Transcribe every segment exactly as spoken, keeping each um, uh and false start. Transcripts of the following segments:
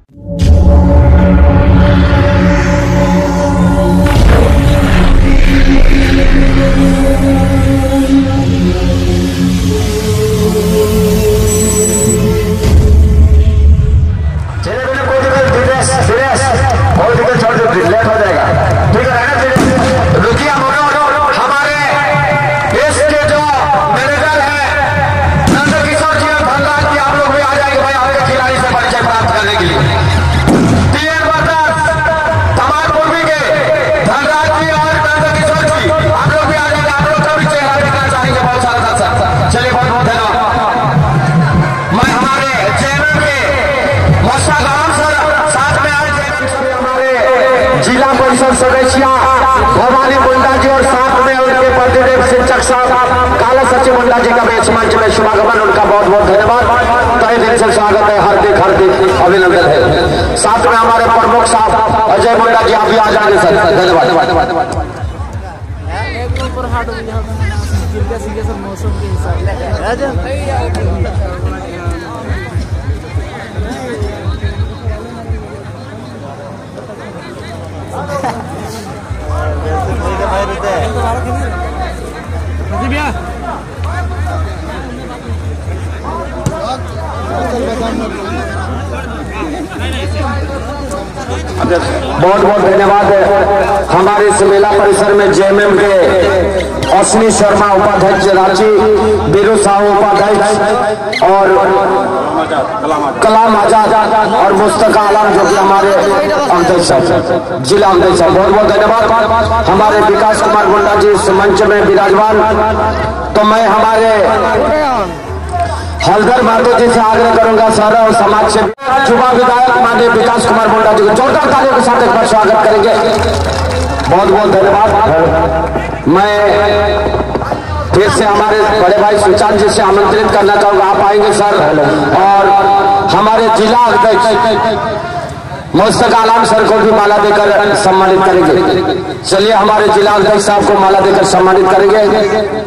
सदस्य भवानी मुंडा जी और साथ में उनके प्रतिनिधि शिक्षक साहब काला सचिव मुंडा जी का भी इस मंच में शुभागमन, उनका बहुत बहुत धन्यवाद, तहे दिल से स्वागत है, हार्दिक हार्दिक अभिनंदन है। साथ में हमारे प्रमुख साहब अजय मुंडा जी, आप भी आ जाएंगे सर, धन्यवाद। मौसम के हिसाब बहुत बहुत धन्यवाद हमारे इस मेला परिसर में जेएमएम के अश्विनी शर्मा उपाध्यक्ष रांची, बीरू साहू उपाध्यक्ष और कलाम आजाद और मुस्तका आलम जो कि हमारे अध्यक्ष जिला अध्यक्ष, बहुत बहुत धन्यवाद। हमारे विकास कुमार मुंडा जी इस मंच में विराजमान। तो मैं हमारे हलधर महतो जी से आग्रह करूंगा सर और समाज से युवा विधायक माननीय विकास कुमार मुंडा जी को जोरदार तालियों के साथ एक बार स्वागत करेंगे। बहुत बहुत धन्यवाद। मैं फिर से हमारे बड़े भाई सुशांत जी से आमंत्रित करना चाहूंगा, आप आएंगे सर, और हमारे जिला अध्यक्ष मुस्तका आलम सर को भी माला देकर सम्मानित करेंगे। चलिए हमारे जिला अध्यक्ष साहब को माला देकर सम्मानित करेंगे।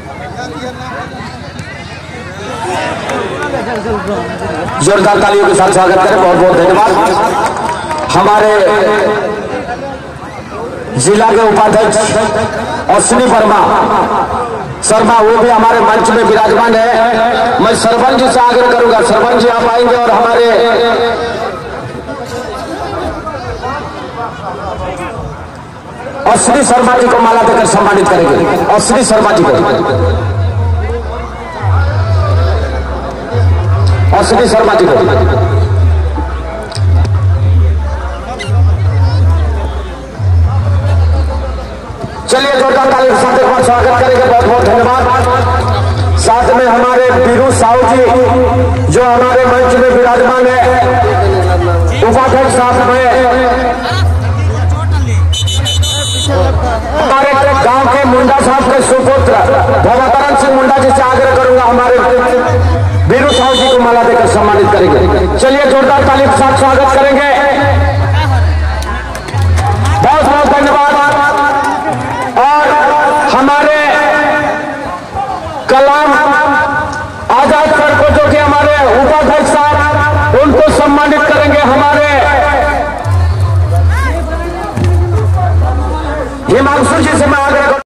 जोरदार तालियों के साथ स्वागत करें, बहुत बहुत धन्यवाद। हमारे जिला के उपाध्यक्ष अश्विनी वर्मा शर्मा, वो भी हमारे मंच में विराजमान है। मैं सरपंच जी से आग्रह करूंगा, सरपंच जी आप आएंगे और हमारे अश्विनी शर्मा जी को माला देकर सम्मानित करेंगे। अश्विनी शर्मा जी को अश्विनी शर्मा जी को चलिए जोरदार ताली के साथ एक बार स्वागत करेंगे, बहुत बहुत धन्यवाद। साथ में हमारे बीरू साहू जी जो हमारे मंच में विराजमान है, उपाध्यक्ष साहब में हमारे गांव के मुंडा साहब के सुपुत्र भवतरण सिंह मुंडा जी से आग्रह करूंगा, हमारे बीरू साहू जी को माला देकर सम्मानित करेंगे। चलिए जोरदार ताली के साथ स्वागत करेंगे, बहुत बहुत धन्यवाद। और हमारे कलाम आजाद सर को जो कि हमारे उपाध्यक्ष साहब, उनको सम्मानित करेंगे। हमारे हिमांशु जी से मैं आग्रह